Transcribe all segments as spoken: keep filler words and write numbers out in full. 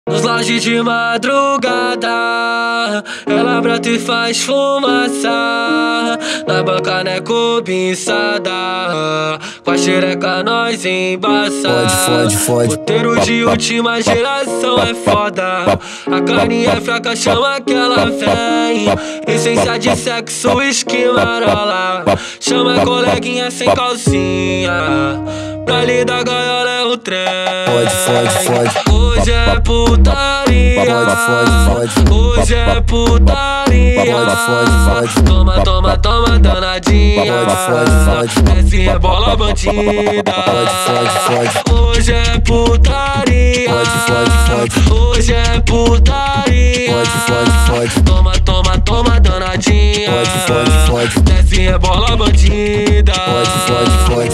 Nos lounges de madrugada, ela brota e faz fumaça. Na banca não é cobiçada, com a xereca nós embaça. Fode, fode, fode. Roteiro de última geração é foda. A carne é fraca, chama que ela vem. Essência de sexo, esquimarola. Chama a coleguinha sem calcinha. Pra lhe dar gaiola é o trem. Fode, fode, fode. Hoje é putaria. Fode, fode, fode. Hoje é putaria. Fode, fode, fode. Toma, toma, toma, danadinha. Fode, fode, fode. Desce é bola bandida. Fode, fode, fode. Hoje é putaria. Fode, fode, fode. Hoje é putaria. Fode, fode, fode. Toma, toma, toma, danadinha. Fode, fode, fode. Desce é bola bandida. Fode, fode, fode.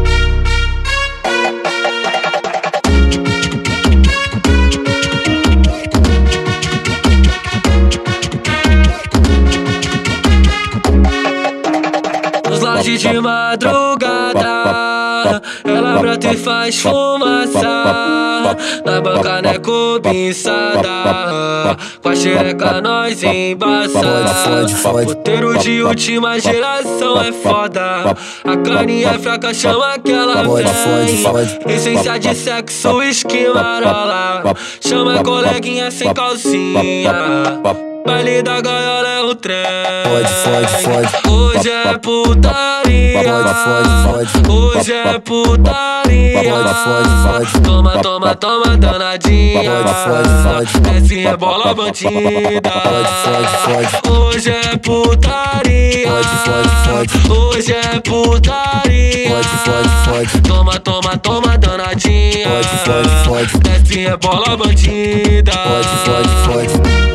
Nos lounges de madrugada, ela brota e faz fumaça. Na banca não é cobiçada, com a xereca nós embaça. Fode, fode, fode. Roteiro de última geração é foda. A carne é fraca, chama que ela Fode, fode, fode. vem. Essência de sexo, esquimarola. Chama a coleguinha sem calcinha. Baile da gaiola é o trem. Fode, fode, fode. Hoje é putaria. Fode, fode, fode. Hoje é putaria. Fode, fode, fode. Toma, toma, toma, danadinha. Fode, fode, fode. Desce é bola bandida. Fode, fode, fode. Hoje é putaria. Fode, fode, fode. Hoje é putaria. Fode, fode, fode. Toma, toma, toma, danadinha. Fode, fode, fode. Desce é bola bandida. Fode, fode, fode.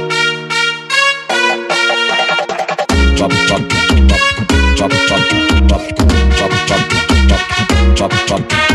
Pop, pop, pop, pop, pop, pop, pop, pop, pop, pop, pop, pop.